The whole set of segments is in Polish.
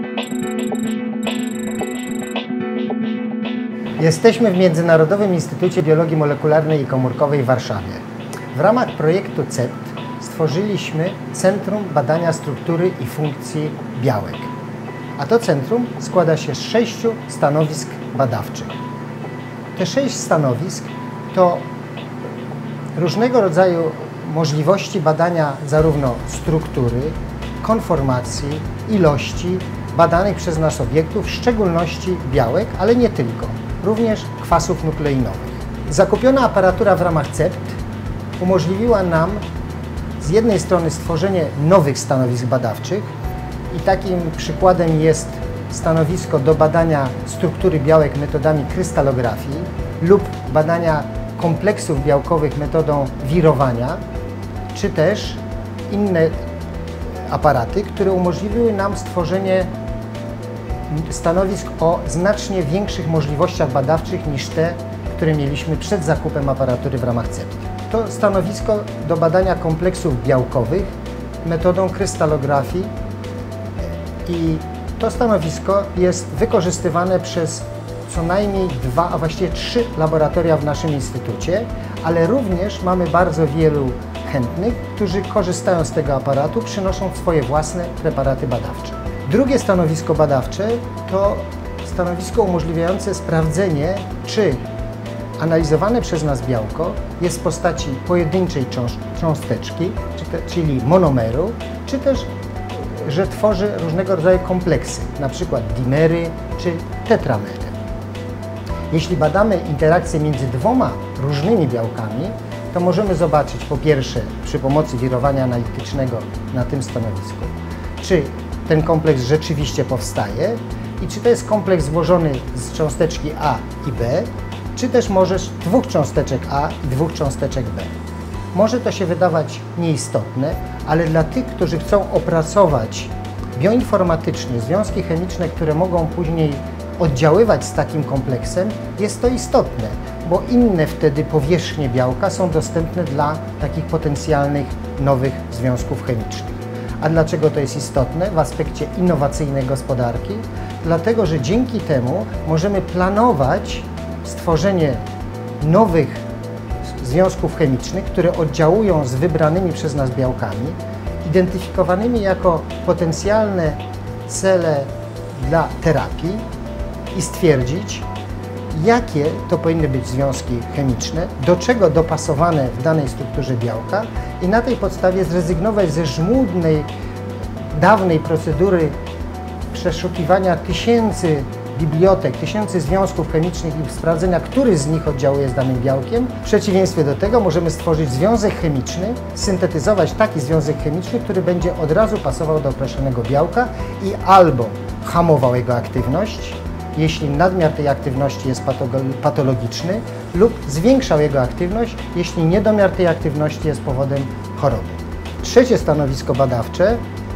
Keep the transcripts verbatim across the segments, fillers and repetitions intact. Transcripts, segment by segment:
Jesteśmy w Międzynarodowym Instytucie Biologii Molekularnej i Komórkowej w Warszawie. W ramach projektu C E P T stworzyliśmy Centrum Badania Struktury i Funkcji Białek. A to centrum składa się z sześciu stanowisk badawczych. Te sześć stanowisk to różnego rodzaju możliwości badania zarówno struktury, konformacji, ilości badanych przez nas obiektów, w szczególności białek, ale nie tylko, również kwasów nukleinowych. Zakupiona aparatura w ramach C E P T umożliwiła nam z jednej strony stworzenie nowych stanowisk badawczych i takim przykładem jest stanowisko do badania struktury białek metodami krystalografii lub badania kompleksów białkowych metodą wirowania, czy też inne aparaty, które umożliwiły nam stworzenie stanowisk o znacznie większych możliwościach badawczych niż te, które mieliśmy przed zakupem aparatury w ramach C E P T. To stanowisko do badania kompleksów białkowych metodą krystalografii i to stanowisko jest wykorzystywane przez co najmniej dwa, a właściwie trzy laboratoria w naszym instytucie, ale również mamy bardzo wielu chętnych, którzy korzystają z tego aparatu, przynosząc swoje własne preparaty badawcze. Drugie stanowisko badawcze to stanowisko umożliwiające sprawdzenie, czy analizowane przez nas białko jest w postaci pojedynczej cząsteczki, czyli monomeru, czy też, że tworzy różnego rodzaju kompleksy, na przykład dimery czy tetramery. Jeśli badamy interakcje między dwoma różnymi białkami, to możemy zobaczyć po pierwsze przy pomocy wirowania analitycznego na tym stanowisku, czy ten kompleks rzeczywiście powstaje i czy to jest kompleks złożony z cząsteczki A i B, czy też może z dwóch cząsteczek A i dwóch cząsteczek B. Może to się wydawać nieistotne, ale dla tych, którzy chcą opracować bioinformatycznie związki chemiczne, które mogą później oddziaływać z takim kompleksem, jest to istotne, bo inne wtedy powierzchnie białka są dostępne dla takich potencjalnych nowych związków chemicznych. A dlaczego to jest istotne w aspekcie innowacyjnej gospodarki? Dlatego, że dzięki temu możemy planować stworzenie nowych związków chemicznych, które oddziałują z wybranymi przez nas białkami, identyfikowanymi jako potencjalne cele dla terapii i stwierdzić, jakie to powinny być związki chemiczne, do czego dopasowane w danej strukturze białka i na tej podstawie zrezygnować ze żmudnej, dawnej procedury przeszukiwania tysięcy bibliotek, tysięcy związków chemicznych i sprawdzenia, który z nich oddziałuje z danym białkiem. W przeciwieństwie do tego możemy stworzyć związek chemiczny, syntetyzować taki związek chemiczny, który będzie od razu pasował do określonego białka i albo hamował jego aktywność, jeśli nadmiar tej aktywności jest patologiczny, lub zwiększał jego aktywność, jeśli niedomiar tej aktywności jest powodem choroby. Trzecie stanowisko badawcze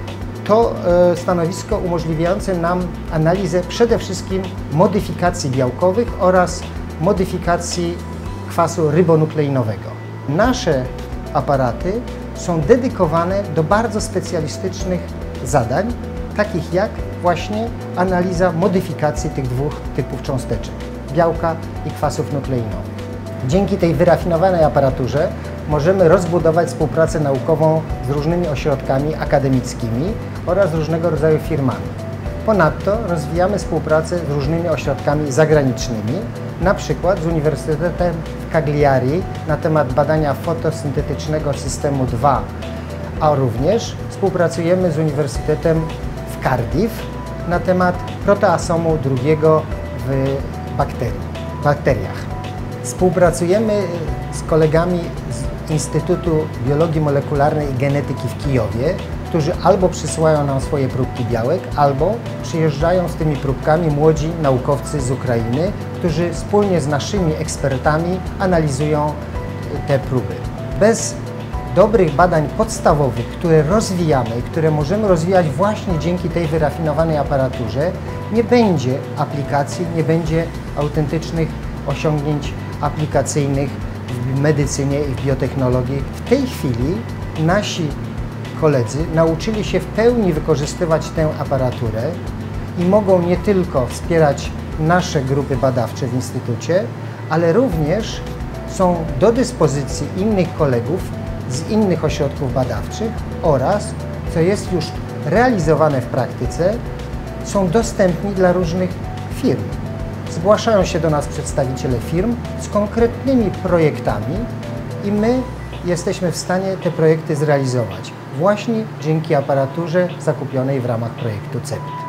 to stanowisko umożliwiające nam analizę przede wszystkim modyfikacji białkowych oraz modyfikacji kwasu rybonukleinowego. Nasze aparaty są dedykowane do bardzo specjalistycznych zadań, takich jak właśnie analiza modyfikacji tych dwóch typów cząsteczek, białka i kwasów nukleinowych. Dzięki tej wyrafinowanej aparaturze możemy rozbudować współpracę naukową z różnymi ośrodkami akademickimi oraz różnego rodzaju firmami. Ponadto rozwijamy współpracę z różnymi ośrodkami zagranicznymi, na przykład z Uniwersytetem w Cagliari na temat badania fotosyntetycznego systemu dwa, a również współpracujemy z Uniwersytetem w Cardiff na temat proteasomu drugiego w bakterii, bakteriach. Współpracujemy z kolegami z Instytutu Biologii Molekularnej i Genetyki w Kijowie, którzy albo przysyłają nam swoje próbki białek, albo przyjeżdżają z tymi próbkami młodzi naukowcy z Ukrainy, którzy wspólnie z naszymi ekspertami analizują te próby. Bez dobrych badań podstawowych, które rozwijamy, które możemy rozwijać właśnie dzięki tej wyrafinowanej aparaturze, nie będzie aplikacji, nie będzie autentycznych osiągnięć aplikacyjnych w medycynie i w biotechnologii. W tej chwili nasi koledzy nauczyli się w pełni wykorzystywać tę aparaturę i mogą nie tylko wspierać nasze grupy badawcze w Instytucie, ale również są do dyspozycji innych kolegów z innych ośrodków badawczych oraz, co jest już realizowane w praktyce, są dostępni dla różnych firm. Zgłaszają się do nas przedstawiciele firm z konkretnymi projektami i my jesteśmy w stanie te projekty zrealizować właśnie dzięki aparaturze zakupionej w ramach projektu C E P T.